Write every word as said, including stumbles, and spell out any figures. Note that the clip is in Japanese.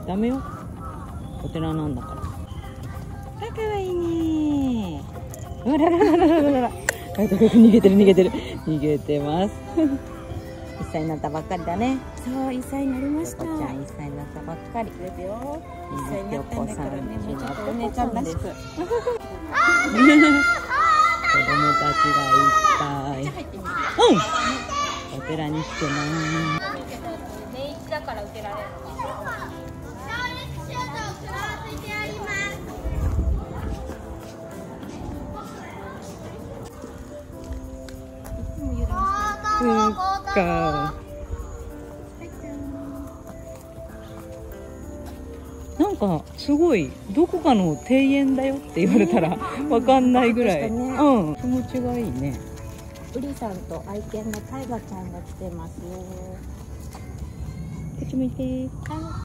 ダメよ、お寺なんだから。あ、かわいいね。あららららららら。逃げてる逃げてる逃げてます。いっさいになったばっかりだね。 そう、いっさいになりました。 ちゃんいっさいになったばっかりですよ。いっさいになったんだからね、もうちょっとおお姉ちゃんらしく。 子供たちがいっぱい。うん。お寺に来てます。 年一だから受けられるのか。 そうか。なんかすごいどこかの庭園だよって言われたらわかんないぐらい、うん、気持ちがいいね。 ウリさんと愛犬のタイガちゃんが来てますよ。 こっち向いて。 かわ